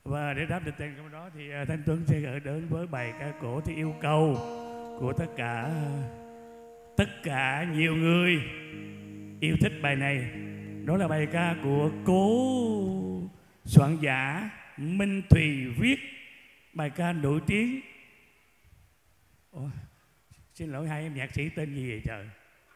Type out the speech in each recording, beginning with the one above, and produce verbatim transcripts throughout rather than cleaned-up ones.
Và để đáp được tên câu đó thì Thanh Tuấn sẽ gửi đến với bài ca cổ thì yêu cầu của tất cả tất cả nhiều người yêu thích bài này. Đó là bài ca của cố soạn giả Minh Thùy viết, bài ca nổi tiếng. Ủa, xin lỗi hai em nhạc sĩ tên gì vậy trời?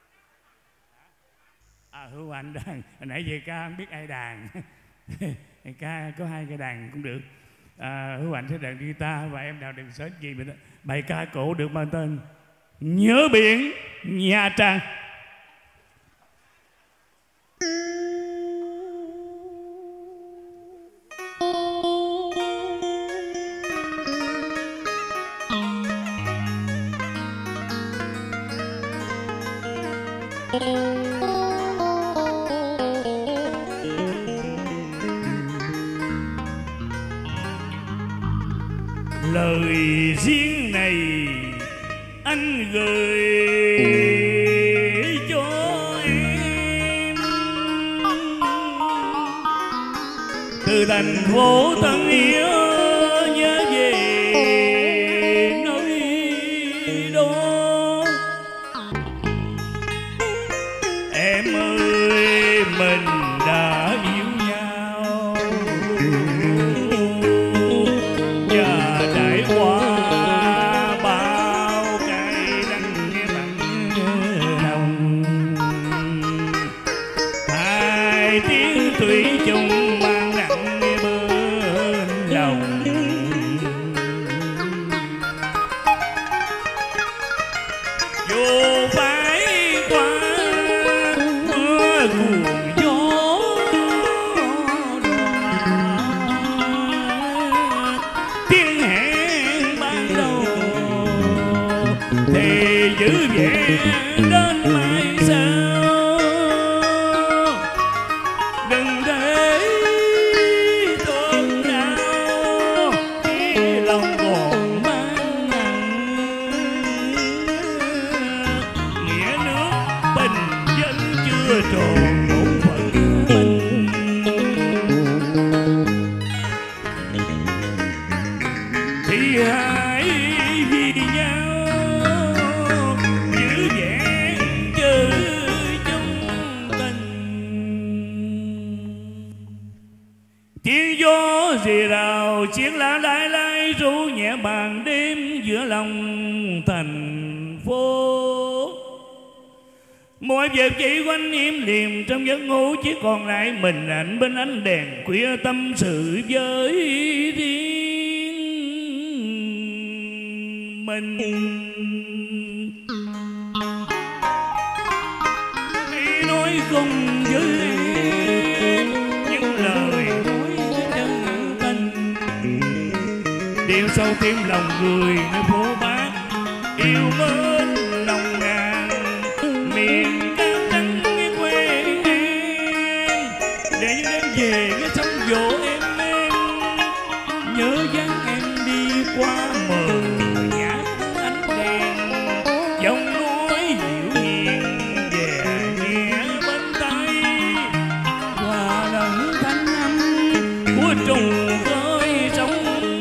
À, Hữu Anh đàn. Hồi nãy về ca không biết ai đàn. Ca có hai cái đàn cũng được. À, Hữu Anh sẽ đàn guitar và em nào đừng sớt gì. Bài ca cổ được mang tên Nhớ Biển Nha Trang. Lời riêng này anh gửi cho em từ thành phố thân yêu nhớ về nơi đó. Em ơi mình đã yêu nhau và trải qua bao cái đắng bằng lòng. Hai tiếng thủy chung mang nặng bên lòng. Dù phải qua mưa cuồng gió tiếng hẹn ban đầu thì giữ vẹn đến mai sau. Đừng để cơn đau khi lòng còn mang nặng. Nghĩa nước tình vẫn chưa tròn bổn phận mình. Thì hãy vì nhau giữ vẹn chữ chung tình. Tiếng gió rì rào chiếc lá lai lai ru nhẹ bàn đêm giữa lòng thành phố. Mọi việc chỉ quanh im lìm trong giấc ngủ, chỉ còn lại mình anh bên ánh đèn khuya tâm sự với riêng mình. Hãy nói không với em những lời nói chân tình, điều sâu tim lòng người nơi phố bát yêu mến nồng nàn. Miền cam trắng quê em để những đêm về nghe sóng vỗ em em nhớ dáng em đi qua mờ nhạt ánh đèn. Giọng nói dịu hiền về nhẹ bên tay hòa lẫn thanh âm của trùng khơi sóng.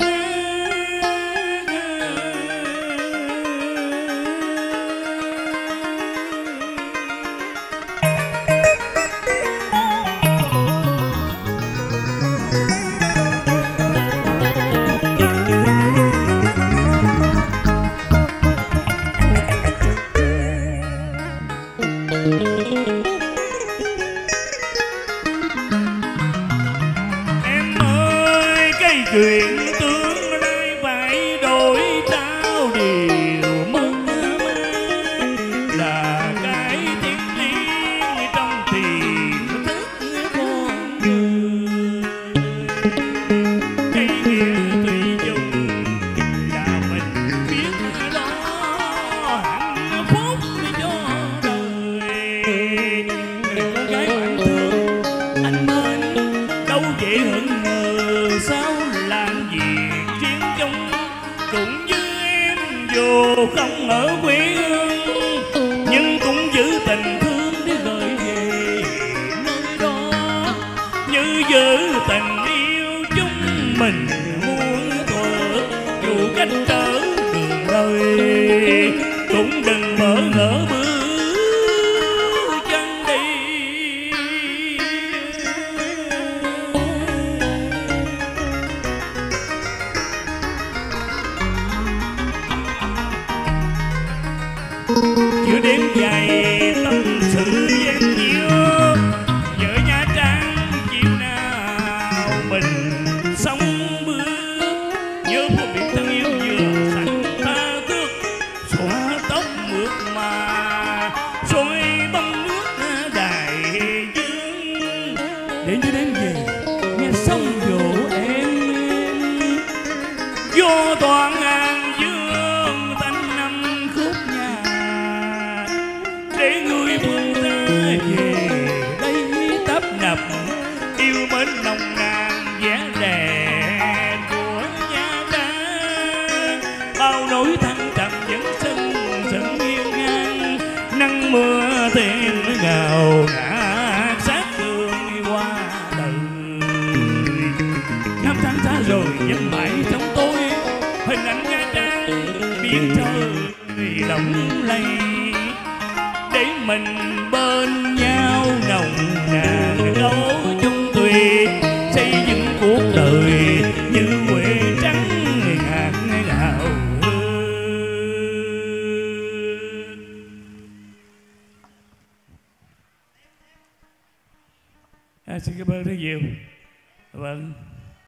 Em ơi cái chuyện tương lai phải đổi trao điều mất mát là cái thiêng liêng trong tiềm thức con người. Cái nghĩa thủy chung là mình biết lo hạnh phúc cho đời. Người con gái bạn thương anh mến đâu dễ hững ngờ sao làm việc riêng chung cũng như em. Dù không ở quê hương nhưng cũng giữ tình thương để gửi về nơi đó, như giữ tình yêu chúng mình. mình muốn thuở dù cách trở đường đời cũng đừng bỡ ngỡ bước chân đi. Chưa đêm dài tâm sự gian nhiều nhớ Nha Trang chiều nào mình sống bước nhớ phố biển thân yêu vừa xanh ta tước xóa tóc mượt mà rồi bông nước đại dương đến chưa đến về nghe sông dỗ em vô toàn hàng dương thanh năm khúc nhà để người phương ta về đây tấp nập yêu mến nồng nàn vẻ đẹp của Nha Trang. Bao nỗi thăng trầm vẫn sân sân hiên ngang nắng mưa thêm ngào ngạt sát đường qua đời. Năm tháng xa rồi vẫn mãi trong tôi hình ảnh Nha Trang biển trời lộng lây để mình bên nhau nồng nàn đấu chung tùy xây dựng cuộc đời như quê trắng ngạt ngào hương. À, xin cảm ơn rất nhiều. Vâng.